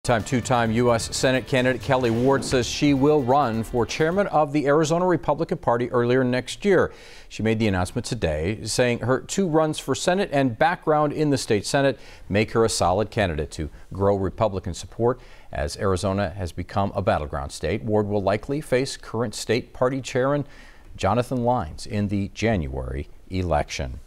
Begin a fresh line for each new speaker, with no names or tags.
Two-time U.S. Senate candidate Kelli Ward says she will run for chairman of the Arizona Republican Party earlier next year. She made the announcement today, saying her 2 runs for Senate and background in the state Senate make her a solid candidate to grow Republican support. As Arizona has become a battleground state, Ward will likely face current state party chairman Jonathan Lyons in the January election.